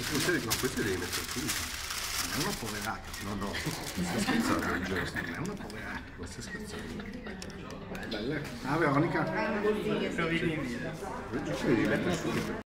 Ma queste devi mettere tu. Non è una poverata. No, no, stai scherzando, giusto? Non è una poverata. Ma stai scherzando? Bella. Ah, Veronica? Provi in video. Devi mettere subito.